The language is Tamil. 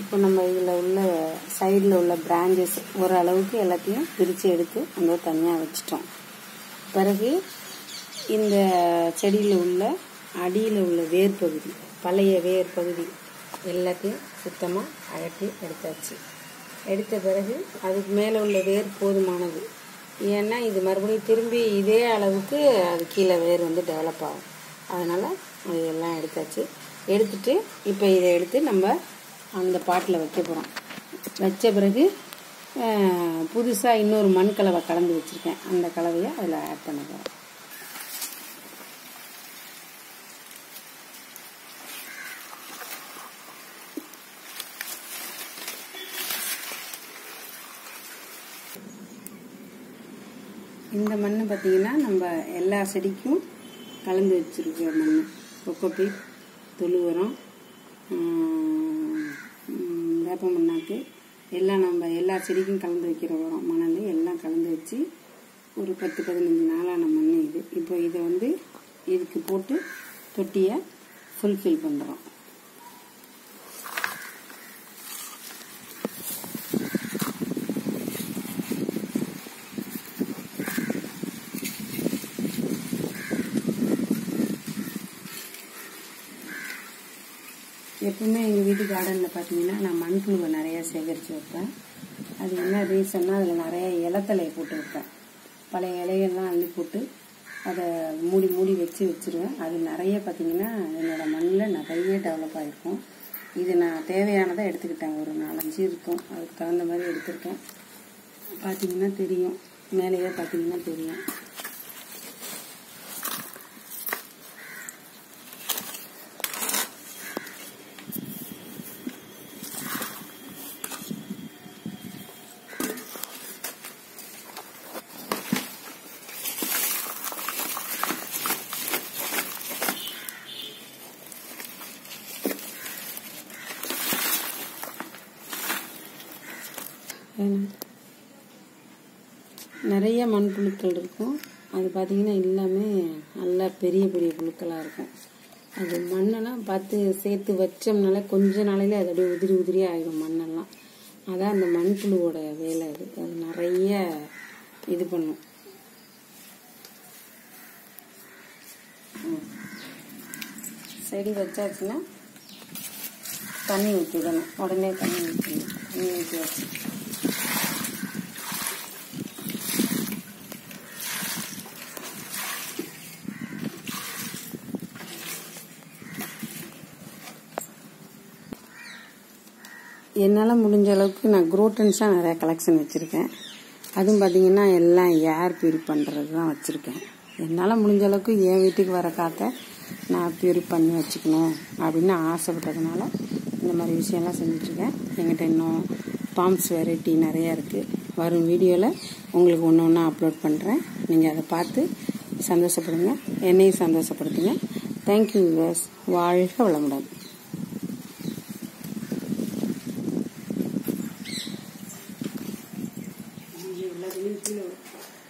இப்போ நம்ம இதில் உள்ள சைடில் உள்ள பிரான்ச்சஸ் ஓரளவுக்கு எல்லாத்தையும் பிரித்து எடுத்து அந்த தனியாக வச்சிட்டோம். பிறகு இந்த செடியில் உள்ள அடியில் உள்ள வேர் பகுதி, பழைய வேர் பகுதி எல்லாத்தையும் சுத்தமாக அகற்றி எடுத்தாச்சு. எடுத்த பிறகு அதுக்கு மேலே உள்ள வேர் போதுமானது. ஏன்னா இது மறுபடியும் திரும்பி இதே அளவுக்கு அது கீழே வேர் வந்து டெவலப் ஆகும். அதனால் அது எல்லாம் எடுத்தாச்சு. எடுத்துட்டு இப்போ இதை எடுத்து நம்ம அந்த பாட்டில் வைக்க போகிறோம். வச்ச பிறகு புதுசாக இன்னொரு மண் கலவை கலந்து வச்சுருக்கேன். அந்த கலவையை அதில் ஆட் பண்ண போகிறோம். இந்த மண் பார்த்திங்கன்னா நம்ம எல்லா செடிக்கும் கலந்து வச்சுருக்க மண். கொக்கோபீட், தொழு உரம், வேப்ப மண்ணாக்கு எல்லாம் நம்ம எல்லா செடிக்கும் கலந்து வைக்கிற உரம், மணல் எல்லாம் கலந்து வச்சு ஒரு 10-15 நாளான மண் இது. இப்போ இதை வந்து இதுக்கு போட்டு தொட்டியை ஃபுல்ஃபில் பண்ணுறோம். எப்பவுமே எங்கள் வீட்டு கார்டனில் பார்த்தீங்கன்னா நான் மண்புழுவை நிறையா சேகரித்து வைப்பேன். அது என்ன ரீசன்னா அதில் நிறைய இலத்தலையை போட்டு வைப்பேன். பழைய இலைகள்லாம் அள்ளி போட்டு அதை மூடி மூடி வச்சுருவேன். அது நிறைய பார்த்தீங்கன்னா என்னோடய மண்ணில் நிறைய டெவலப் ஆகிருக்கும். இது நான் தேவையானதை எடுத்துக்கிட்டேன். ஒரு 4-5 இருக்கும், அதுக்கு தகுந்த மாதிரி எடுத்திருக்கேன். பார்த்தீங்கன்னா தெரியும், மேலேயே பார்த்தீங்கன்னா தெரியும். நிறைய மண்புழுக்கள் இருக்கும். அது பார்த்திங்கன்னா எல்லாமே நல்லா பெரிய பெரிய புழுக்களாக இருக்கும். அது மண்ணெல்லாம் பார்த்து சேர்த்து வச்சோம்னால கொஞ்ச நாளையிலே அது அப்படியே உதிரி உதிரியாக ஆகிடும் மண்ணெல்லாம். அதான் அந்த மண்புழுவோட வேலை. அது நிறைய இது பண்ணும். செடி வச்சாச்சுன்னா தண்ணி ஊற்றிடணும். உடனே தண்ணி ஊற்றணும். தண்ணி ஊற்றி வச்சு என்னால் முடிஞ்ச அளவுக்கு நான் குரோட்டன்ஸாக நிறையா கலெக்ஷன் வச்சுருக்கேன். அதுவும் பார்த்திங்கன்னா எல்லாம் ஏர் பியூரி பண்ணுறது தான் வச்சுருக்கேன். என்னால் முடிஞ்ச அளவுக்கு என் வீட்டுக்கு வர காற்றை நான் பியூரி பண்ணி வச்சுக்கணும் அப்படின்னு ஆசைப்பட்டதுனால இந்த மாதிரி விஷயம்லாம் செஞ்சுட்ருக்கேன். என்கிட்ட இன்னும் பாம்ஸ் வெரைட்டி நிறையா இருக்குது. வரும் வீடியோவில் உங்களுக்கு ஒன்று ஒன்றா அப்லோட் பண்ணுறேன். நீங்கள் அதை பார்த்து சந்தோஷப்படுங்க, என்னையும் சந்தோஷப்படுத்துங்க. Thank you viewers. வாழ்க வளமுடன். எல்லாத்தையும் கீழே